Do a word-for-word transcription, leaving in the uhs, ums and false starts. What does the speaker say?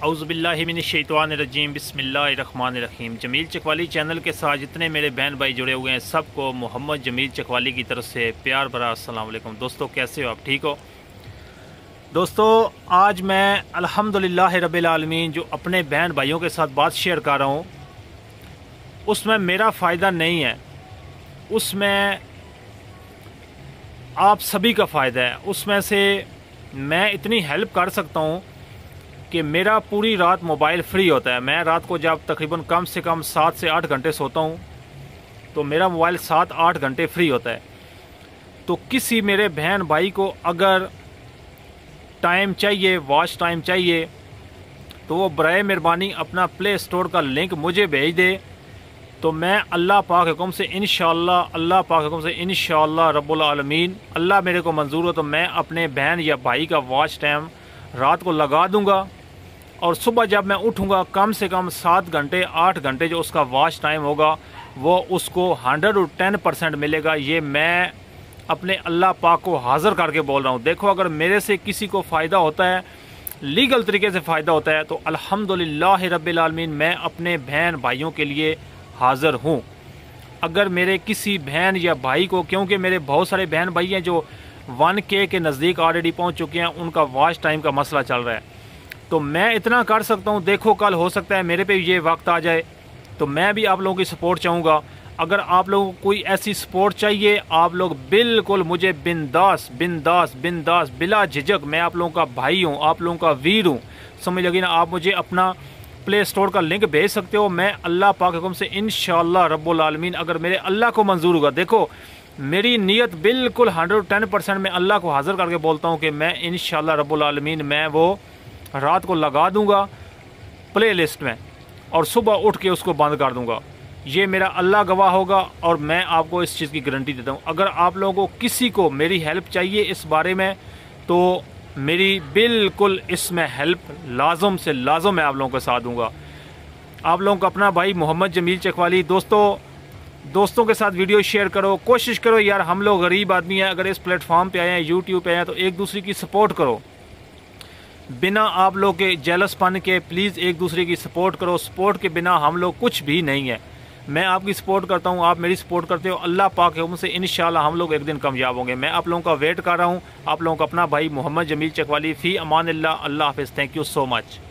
औज़ुबिल्लाहिमिनश्शैतानिर्रजीम बिस्मिल्लाहिर्रहमानिर्रहीम। जमील चकवाली चैनल के साथ जितने मेरे बहन भाई जुड़े हुए हैं सबको मोहम्मद जमील चकवाली की तरफ से प्यार भरा अस्सलाम वालेकुम। दोस्तों कैसे हो आप, ठीक हो? दोस्तों आज मैं अल्हम्दुलिल्लाह रब्बिल आलमीन जो अपने बहन भाइयों के साथ बात शेयर कर रहा हूँ उसमें मेरा फ़ायदा नहीं है, उसमें आप सभी का फ़ायदा है। उसमें से मैं इतनी हेल्प कर सकता हूँ कि मेरा पूरी रात मोबाइल फ्री होता है। मैं रात को जब तकरीबन कम से कम सात से आठ घंटे सोता हूँ तो मेरा मोबाइल सात आठ घंटे फ्री होता है। तो किसी मेरे बहन भाई को अगर टाइम चाहिए, वॉच टाइम चाहिए, तो वो बराए मेहरबानी अपना प्ले स्टोर का लिंक मुझे भेज दे, तो मैं अल्लाह पाक हुक्म से इंशाअल्लाह अल्लाह पाक हुक्म से इंशाअल्लाह रब्बुल आलमीन अल्लाह मेरे को मंजूर हो तो मैं अपने बहन या भाई का वॉच टाइम रात को लगा दूंगा और सुबह जब मैं उठूंगा कम से कम सात घंटे आठ घंटे जो उसका वॉच टाइम होगा वो उसको हंड्रेड और टेन परसेंट मिलेगा। ये मैं अपने अल्लाह पाक को हाज़िर करके बोल रहा हूँ। देखो अगर मेरे से किसी को फ़ायदा होता है, लीगल तरीके से फ़ायदा होता है, तो अल्हम्दुलिल्लाह रब्बिल आलमीन मैं अपने बहन भाइयों के लिए हाज़िर हूँ। अगर मेरे किसी बहन या भाई को, क्योंकि मेरे बहुत सारे बहन भाई हैं जो वन के के नज़दीक ऑलरेडी पहुँच चुके हैं, उनका वॉच टाइम का मसला चल रहा है, तो मैं इतना कर सकता हूँ। देखो कल हो सकता है मेरे पे ये वक्त आ जाए, तो मैं भी आप लोगों की सपोर्ट चाहूँगा। अगर आप लोगों को कोई ऐसी सपोर्ट चाहिए, आप लोग बिल्कुल मुझे बिंदास बिंदास बिंदास बिला झिझक, मैं आप लोगों का भाई हूँ, आप लोगों का वीर हूँ, समझ लगी ना। आप मुझे अपना प्ले स्टोर का लिंक भेज सकते हो। मैं अल्लाह पाक हुक्म से इंशाअल्लाह रब्बुल आलमीन अगर मेरे अल्लाह को मंजूर होगा, देखो मेरी नीयत बिल्कुल हंड्रेड टेन परसेंट मैं अल्लाह को हाज़िर करके बोलता हूँ कि मैं इंशाअल्लाह रब्बुल आलमीन मैं वो रात को लगा दूंगा प्ले लिस्ट में और सुबह उठ के उसको बंद कर दूंगा। ये मेरा अल्लाह गवाह होगा और मैं आपको इस चीज़ की गारंटी देता हूँ। अगर आप लोगों को किसी को मेरी हेल्प चाहिए इस बारे में तो मेरी बिल्कुल इसमें हेल्प लाजम से लाजम मैं आप लोगों के साथ दूंगा। आप लोगों का अपना भाई मोहम्मद जमील चकवाली। दोस्तों दोस्तों के साथ वीडियो शेयर करो, कोशिश करो यार, हम लोग गरीब आदमी हैं, अगर इस प्लेटफॉर्म पे आए हैं, यूट्यूब पे आए हैं, तो एक दूसरे की सपोर्ट करो। बिना आप लोग के जेलसपन के प्लीज़ एक दूसरे की सपोर्ट करो। सपोर्ट के बिना हम लोग कुछ भी नहीं है। मैं आपकी सपोर्ट करता हूँ, आप मेरी सपोर्ट करते हो। अल्लाह पाक के हुक्म से इंशाल्लाह हम लोग एक दिन कामयाब होंगे। मैं आप लोगों का वेट कर रहा हूँ। आप लोगों का अपना भाई मोहम्मद जमील चकवाली। फ़ी अमानिल्लाह, अल्लाह हाफ़िज़। Thank you so much.